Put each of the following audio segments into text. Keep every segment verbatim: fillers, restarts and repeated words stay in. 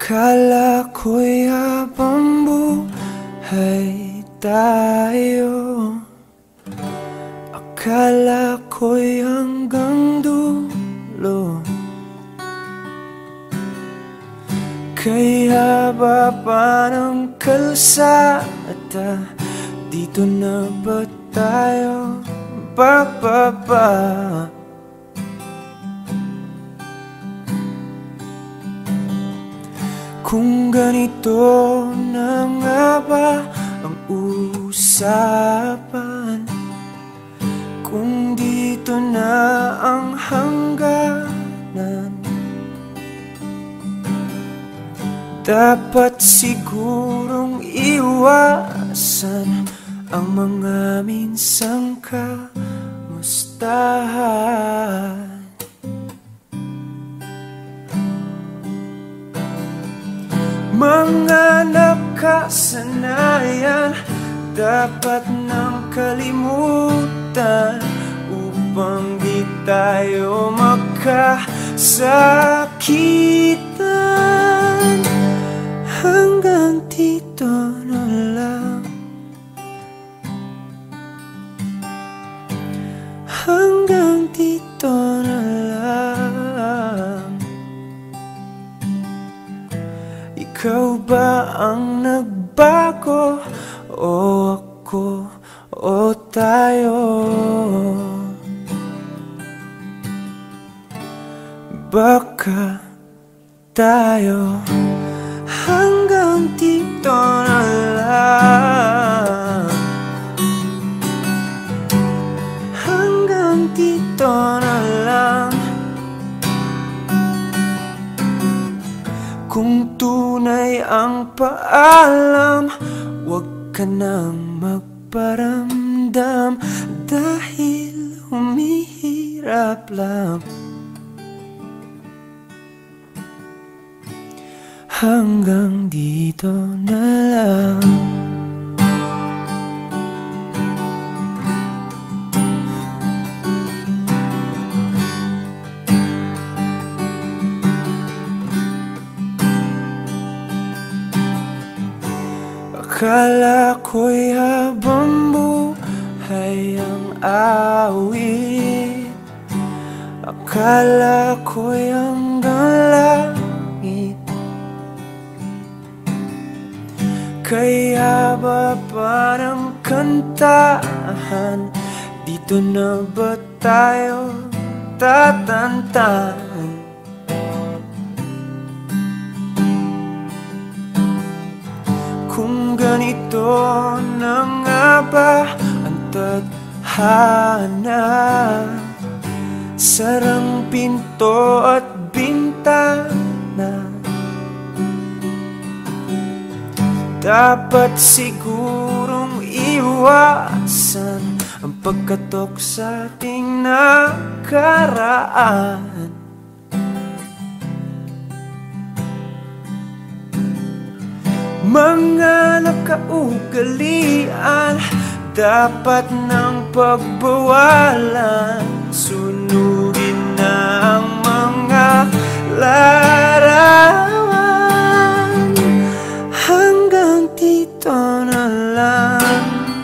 Akala ko'y habang buhay tayo, akala ko'y hanggang dulo. Kaya baba ng kalsada, dito na ba tayo bababa? Kung ganito na nga ba ang usapan, kung dito na ang hangganan, dapat sigurong iwasan ang mga minsang kamustahan. Mga nakasanayan dapat nang kalimutan upang di tayo magkasakitan. Hanggang dito na lang, hanggang dito na lang. Ikaw ba ang nagbago o ako o tayo? Baka tayo. Hanggang dito na lang, hanggang dito na lang. Kung tunay ang paalam, huwag ka nang magparamdam, dahil humihirap lang. Hanggang dito na lang. Akala ko'y habang buhay ang awit, akala ko'y hanggang langit. Kaya baba ng kantahan, dito na ba tayo tatantan? Kung ganito na nga ba ang tadhana, sarang pinto at bintana, dapat sigurong iwasan ang pagkatok sa ating nakaraan. Mga nakaugalian dapat nang pagbawalan, sunugin na ang mga larawan. Hanggang dito na lang,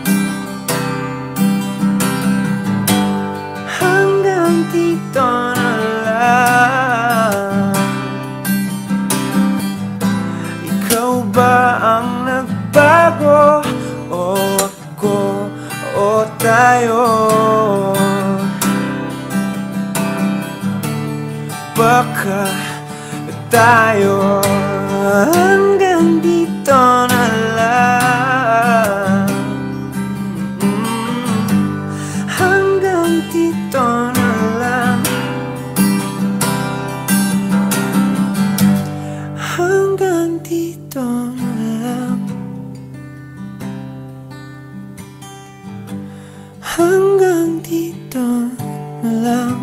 hanggang dito na lang. Ikaw ba ang nagbago o ako o tayo? Baka tayo. Hanggang dito na lang, hanggang dito na lang, hanggang dito na lang, hanggang dito na lang,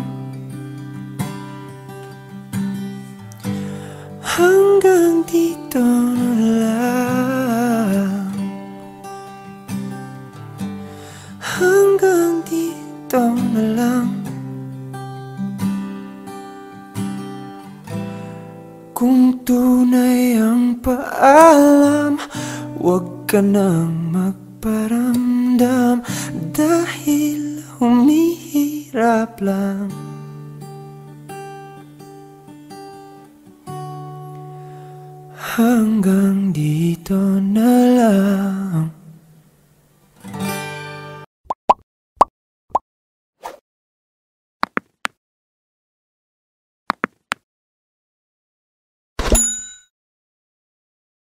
hanggang dito na lang, hanggang dito na lang. Kung tunay ang paalam, huwag ka nang magparamdam, dahil humihirap lang. Hanggang dito na lang.